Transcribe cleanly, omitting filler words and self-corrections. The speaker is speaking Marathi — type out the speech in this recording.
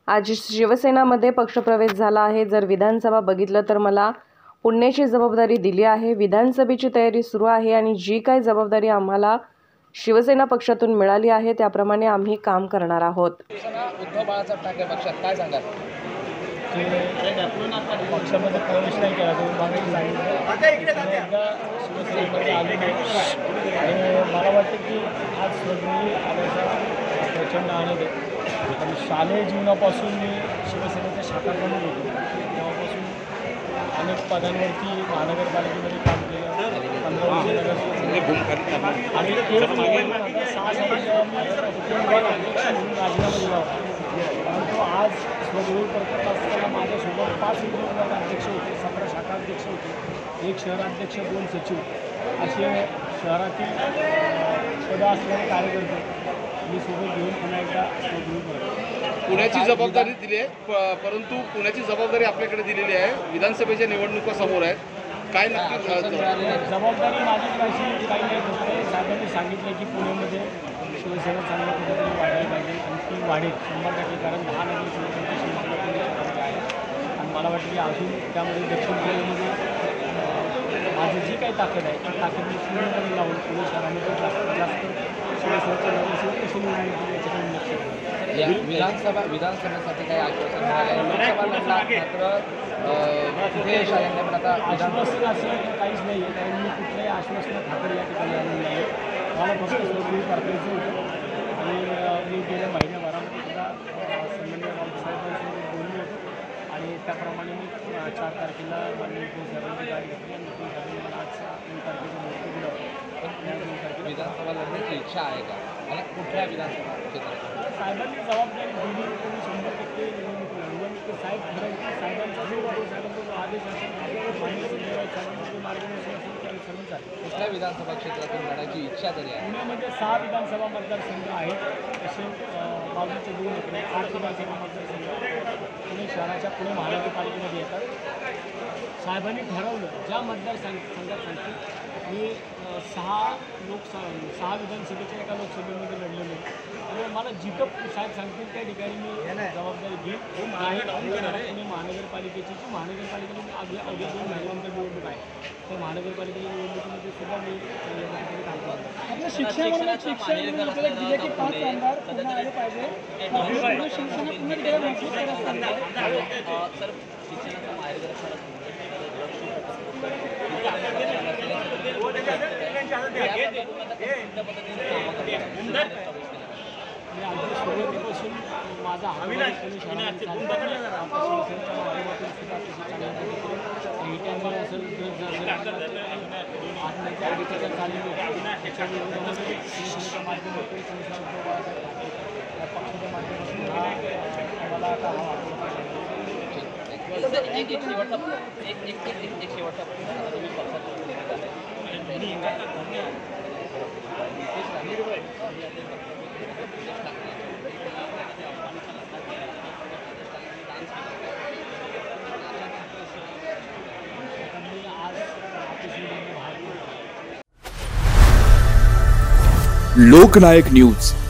आज शिवसेनामध्ये पक्षप्रवेश झाला आहे। जर विधानसभा बघितलं तर मला पुण्याची जबाबदारी दिली आहे। विधानसभेची तयारी सुरू आहे आणि जी काही जबाबदारी आम्हाला शिवसेना पक्षातून मिळाली आहे त्याप्रमाणे आम्ही काम करणार आहोत। उद्धव बाळासाहेब ठाकरे पक्षात काय सांगाल? पक्षामध्ये प्रवेश नाही केला मला वाटतं की आज स्वतंत्र आल्याचा प्रचंड आनंद आहे। आणि शालेय जीवनापासून मी शिवसेनेच्या शाखाप्रमुख होतो, तेव्हापासून अनेक पदांवरती महानगरपालिकेमध्ये काम केलं, 15 वर्ष नगरसेवक आणि 6 साली जेव्हा मी अध्यक्ष म्हणून राजीनामा दिला होता, परंतु आज स्वगृही करत असताना माझ्यासोबत 5 विभाग अध्यक्ष होते, 17 शाखा अध्यक्ष होते, 1 शहराध्यक्ष, 2 सचिव असे शहरातील पदं असलेले कार्यकर्ते मी सोबत घेऊन पुन्हा एकदा स्वगृही करतो। पुण्याची जबाबदारी दिली आहे, परंतु पुण्याची जबाबदारी आपल्याकडे दिलेली आहे। विधानसभेच्या निवडणुका समोर आहेत, काय नक्की जबाबदारी माझी कशी काही नाही होते। साहेबांनी सांगितलं की पुण्यामध्ये शिवसेना चांगल्या पद्धतीने वाढायला पाहिजे आणि ती वाढेल 100%, कारण 10 नगरसेवकांची शिवसेना पुणे शहरामध्ये आहे आणि मला वाटतं की अजून त्यामध्ये दक्षिण पुण्यामध्ये माझी जी काही ताकद आहे ती ताकद मी पूर्णपणे लावून पुणे शहरामध्ये जास्तीत जास्त शिवसेनेच्या नगरसेवक कशी निवडणूक याच्याकडे लक्ष विधानसभेसाठी काही आश्वासन मिळालं, लोकसभा लढला मात्र कुठे यश आले नाही, पण आता आश्वासन असं काहीच नाही आहे, कारण मी कुठल्याही आश्वासन ठाकरे या ठिकाणी आलेलं नाही आहे। मला फक्त स्वगृही करायचं होतं आणि मी गेल्या महिन्याभरामध्ये सुद्धा सन्माननीय रावसाहेबांसोबत बोललो होतो आणि त्याप्रमाणे मी 4 तारखेला माननीय साहेबांची गाडी घेतली आणि साहेबांनी मला आज 3 तारखेचा मुहूर्त दिला होता। विधानसभा लढण्याची इच्छा आहे का आणि कुठल्या विधानसभा क्षेत्रात? साहेबांनी जबाबदारी दिली तुम्ही 100% निवडणूक लढवून ते साहेब ठरवतील, साहेबांचा जो साहेबांचा आदेश असेल साहेबांचं मार्गदर्शन असेल त्या सर्व चालेल। कुठल्या विधानसभा क्षेत्रातून लढायची इच्छा तरी आहे? पुण्यामध्ये 6 विधानसभा मतदारसंघ आहेत, तसे बाजूचे 2 इकडे 8 विधानसभा मतदारसंघ पुणे शहराच्या पुणे महानगरपालिकेमध्ये येतात। साहेबांनी ठरवलं ज्या मतदारसंघात सांगतील मी 6 विधानसभेच्या एका लोकसभेमध्ये लढलेलो आणि मला जिथं साहेब सांगतील त्या ठिकाणी मी जबाबदारी घेईन। पुणे महानगरपालिकेची की महानगरपालिकेने अवघ्या 2 महिन्यांच्या निवडणूक आहे, तर महानगरपालिकेच्या निवडणुकीमध्ये सुद्धा मी चांगल्या पद्धतीने काम करतो। आपलं शिक्षण आपल्याला दिले की 5 आमदार पुन्हा आले पाहिजे, शिवसेना पुन्हा गेल्या शिक्षणाचा मार्गदर्शन मी अगदी सुरुवातीपासून माझा शिवसेनेच्या माध्यमातून सुद्धा अतिशय चांगल्या पद्धतीने हिट्यांवर असेल आत्महत्या चाललेली त्याच्या विरोधामध्ये शिवसेनेच्या माध्यमातून त्या पक्षाच्या माध्यमातून आम्हाला आता एक शेवटचा तुम्ही लोकनायक न्यूज